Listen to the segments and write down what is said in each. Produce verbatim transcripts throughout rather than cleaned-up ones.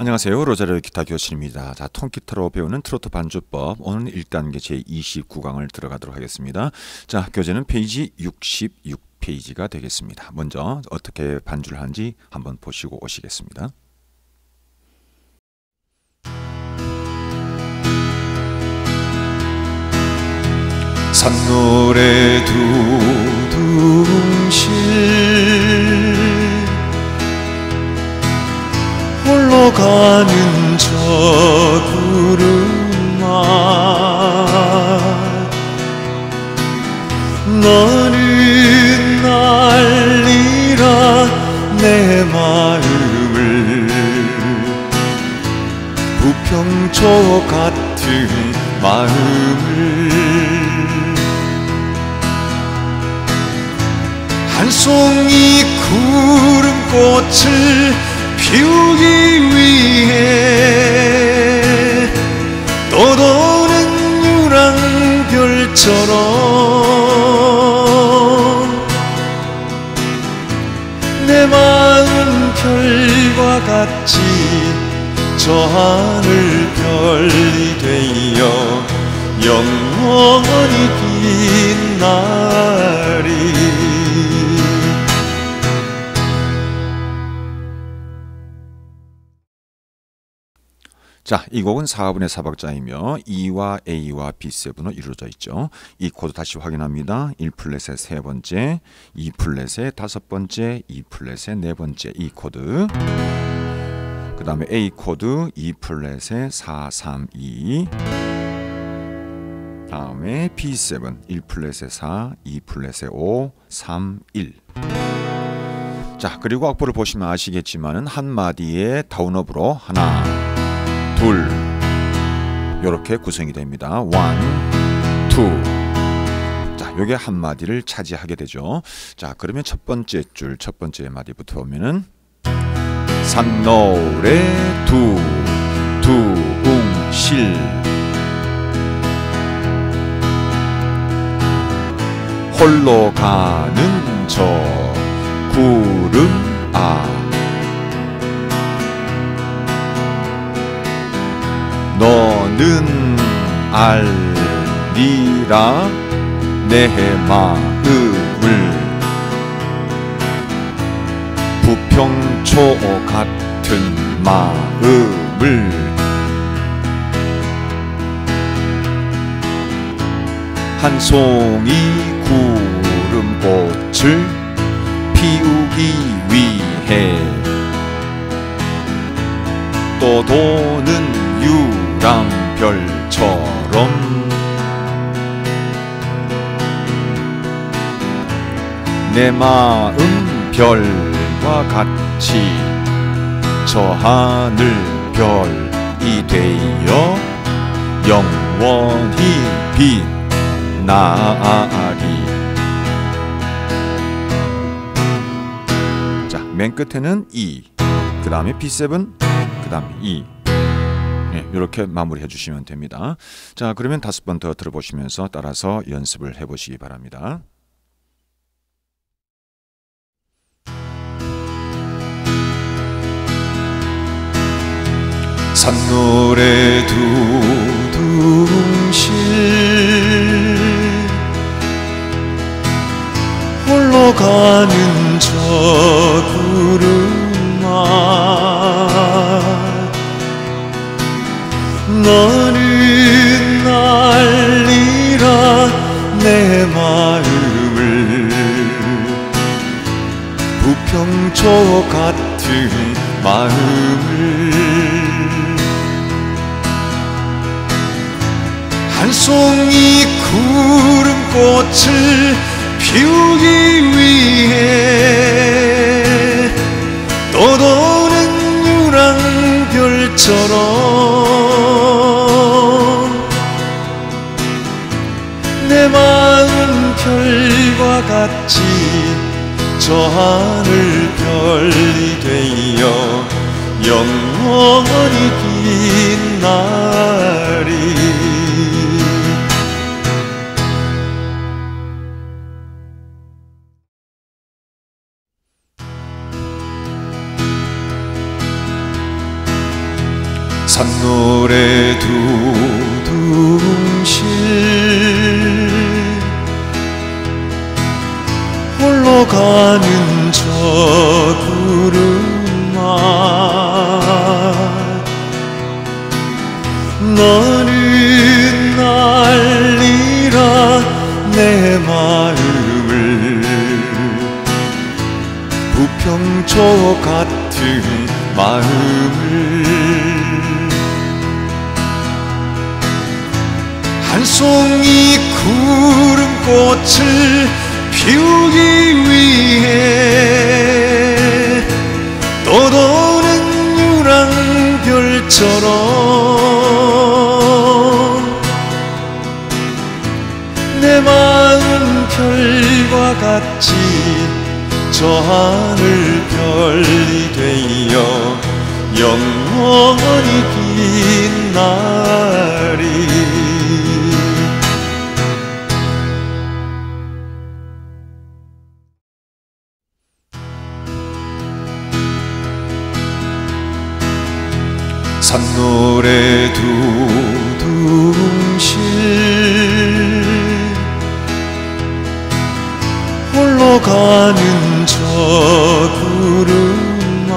안녕하세요. 로자리오 기타 교실입니다. 자, 통기타로 배우는 트로트 반주법, 오늘 일 단계 제이십구 강을 들어가도록 하겠습니다. 자, 교재는 페이지 육십육 페이지가 되겠습니다. 먼저 어떻게 반주를 하는지 한번 보시고 오시겠습니다. 산노래 두둥실 홀로 가는 저 구름아 너는 알리라 내 마음을 부평초 같은 마음을 한 송이 구름꽃을 피우기 위해 떠도는 유랑별처럼 내 마음 별과 같이 저 하늘 별이 되어 영원히 빛나리. 자, 이 곡은 사분의 사 박자이며 E와 A와 비 세븐으로 이루어져 있죠. 이 코드 다시 확인합니다. 일 플랫의 세 번째, 이 플랫의 다섯 번째, 이 플랫의 네 번째 이 코드. 그 다음에 A 코드 이 플랫의 사, 삼, 이. 다음에 비 세븐 일 플랫의 사, 이 플랫의 오, 삼, 일. 자, 그리고 악보를 보시면 아시겠지만은 한 마디의 다운업으로 하나, 둘, 이렇게 구성이 됩니다. 원, 투. 자, 요게 한 마디를 차지하게 되죠. 자, 그러면 첫 번째 줄, 첫 번째 마디부터 보면은 산노래 두, 두웅실 홀로 가는 저 구름 아 너는 알리라 내 마음을 부평초 같은 마음을 한 송이 구름꽃을 피우기 위해 또 도는 유랑별처럼 내 마음 별과 같이 저 하늘 별이 되어 영원히 빛나리. 자, 맨 끝에는 E, 그 다음에 비 세븐, 그 다음에 E. 네, 이렇게 마무리해 주시면 됩니다. 자, 그러면 다섯 번 더 들어보시면서 따라서 연습을 해보시기 바랍니다. 산노래 두둥실 홀로 가는 저 구름아 너는 알리라 내 마음을 부평초 같은 마음을 한 송이 구름꽃을 피우기 위해 떠도는 유랑별처럼 내 마음 별과 같이 저 하늘 별이 되어 영원히 빛나리. 산노래 두둥실 홀로 가는 저 구름아 너는 날리라 내 마음을 부평초 같은 마음을 한 송이 구름꽃을 피우기 위해 떠도는 유랑별처럼 내 마음 별과 같이 저 하늘 별이 되어 영원히 빛나리. 산노래 두둥실 홀로 가는 저 구름아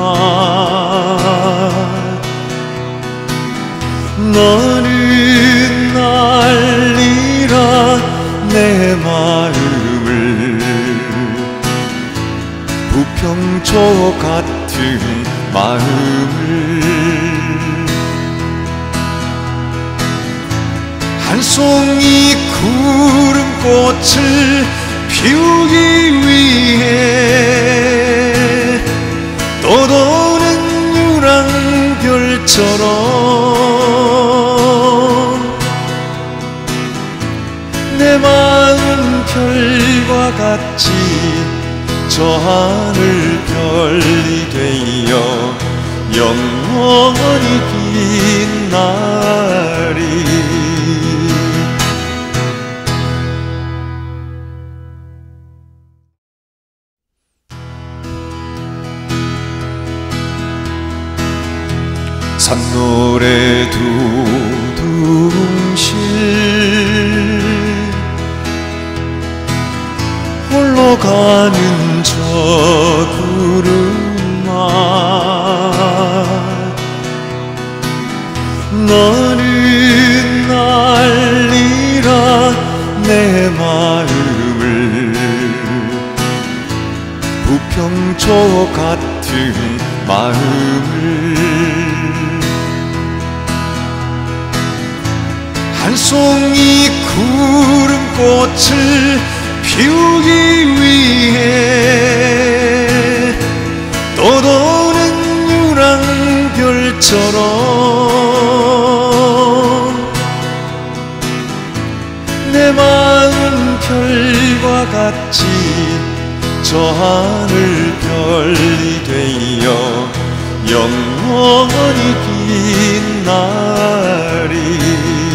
너는 날리라 내 마음을 부평초 같은 마음을 한 송이 구름꽃을 피우기 위해 떠도는 유랑별처럼 내 마음 별과 같이 저 하늘 별이 되어 영원히 빛나리. 산노래 두둥실 홀로 가는 저 구름아 너는 날리라 내 마음을 부평초 같은 마음을 한 송이 구름꽃을 피우기 위해 떠도는 유랑별처럼 내 마음 별과 같이 저 하늘 별이 되어 영원히 빛나리.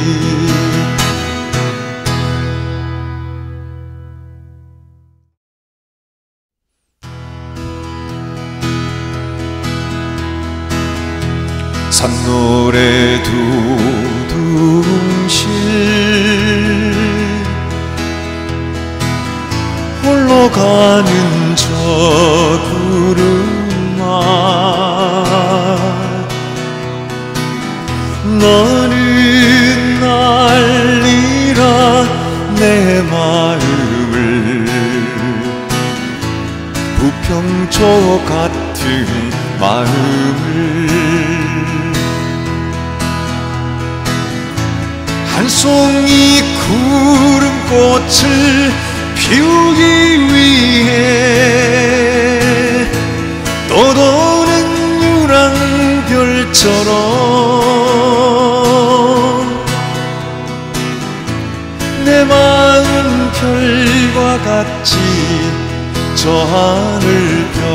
산노래 두둥실 홀로 가는 저 구름아 너는 날리라 내 마음을 부평초 같은 마음을 한 송이 구름꽃을 피우기 위해 떠도는 유랑별처럼 내 마음 별과 같이 저 하늘 별